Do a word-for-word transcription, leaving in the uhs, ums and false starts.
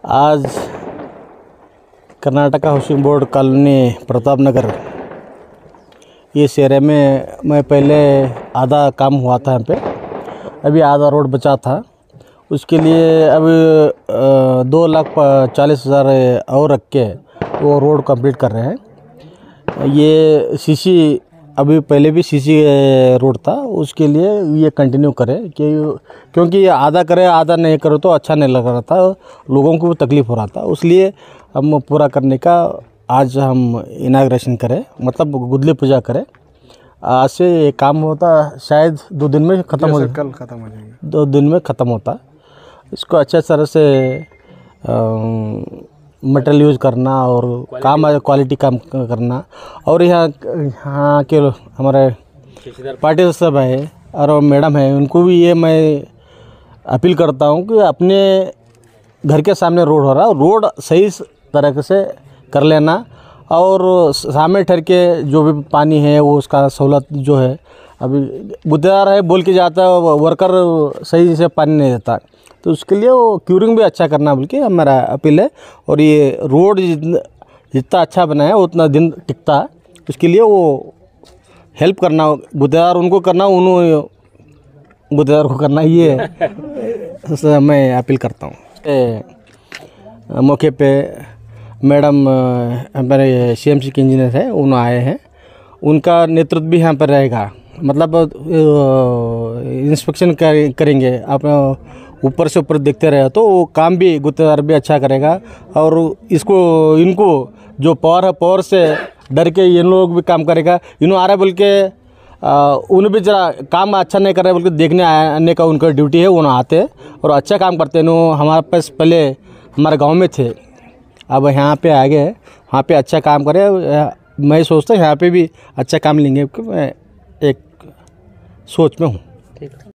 आज Karnataka housing board colony Pratap Nagar इस area में मैं पहले आधा काम हुआ था यहाँ पे, अभी आधा रोड बचा था। उसके लिए अभी दो लाख चालीस हज़ार और रख के वो रोड कंप्लीट कर रहे हैं। ये सीसी अभी पहले भी सीसी रोड था, उसके लिए ये कंटिन्यू करें कि क्योंकि ये आधा करे आधा नहीं करे तो अच्छा नहीं लग रहा था, लोगों को भी तकलीफ़ हो रहा था। इसलिए हम पूरा करने का आज हम इनाग्रेशन करें, मतलब गुदली पूजा करें। आज से ये काम होता शायद दो दिन में ख़त्म हो कल ख़त्म हो जाएगा, दो दिन में ख़त्म होता। इसको अच्छे तरह से मटेरियल यूज़ करना और काम क्वालिटी काम करना। और यहाँ यहाँ के हमारे पार्टी सब है और मैडम है, उनको भी ये मैं अपील करता हूँ कि अपने घर के सामने रोड हो रहा है, रोड सही तरह से कर लेना और सामने ठहर के जो भी पानी है वो उसका सहूलत जो है। अभी गुत्तेदार है बोल के जाता है, वर्कर सही से पानी नहीं देता, तो उसके लिए वो क्यूरिंग भी अच्छा करना बोल के हमारा अपील है। और ये रोड जितना जितना अच्छा बनाया उतना दिन टिकता है, उसके लिए वो हेल्प करना, गुत्तेदार उनको करना, उन्होंने गुत्तेदार को करना, ये है मैं अपील करता हूँ। मौके पे मैडम हमारे सी एम सी के इंजीनियर है, उन्होंने आए हैं, उनका नेतृत्व भी यहाँ पर रहेगा। मतलब इंस्पेक्शन करेंगे, आप ऊपर से ऊपर देखते रहे तो वो काम भी गुत्तेदार भी अच्छा करेगा। और इसको इनको जो पावर है, पावर से डर के ये लोग भी काम करेगा। इन्हों आ रहा है बोल के उन्हें भी जरा काम अच्छा नहीं कर रहे बोल के देखने आने का उनका ड्यूटी है, उन्होंने आते हैं और अच्छा काम करते हैं। उन्होंने हमारे पास पहले हमारे गाँव में थे, अब यहाँ पे आ गए, वहाँ पे अच्छा काम करे। मैं सोचता हूँ यहाँ पे भी अच्छा काम लेंगे, मैं एक सोच में हूँ।